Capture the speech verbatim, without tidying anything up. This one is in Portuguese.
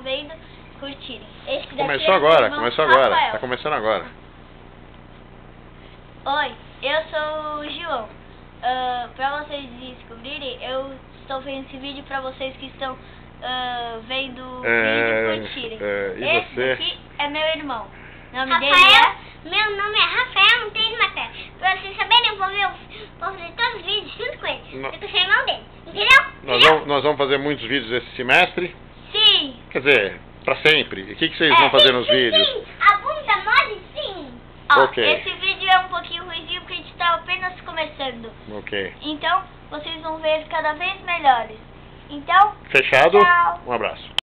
vendo curtirem. Esse daqui Começou é agora, meu irmão começou agora, Rafael. tá começando agora. Oi, eu sou o João. Uh, pra vocês descobrirem, eu estou fazendo esse vídeo pra vocês que estão uh, vendo o É, vídeo curtirem. é, e Esse você? daqui é meu irmão. O nome Rafael, dele é... meu nome é Rafael, não tem matéria. Pra vocês saberem, eu vou, ver, eu vou fazer todos os vídeos junto com ele. Não. Eu tô sendo irmão dele, entendeu? Nós Entendeu? vamos, nós vamos fazer muitos vídeos esse semestre. Sim! Quer dizer, pra sempre. E o que, que vocês É, vão fazer Sim, nos sim, vídeos? sim. A bunda mole, sim. Ó, Ok. esse vídeo é um pouquinho ruimzinho porque a gente tá apenas começando. Ok. Então, vocês vão ver cada vez melhores. Então, Fechado? tchau! Um abraço.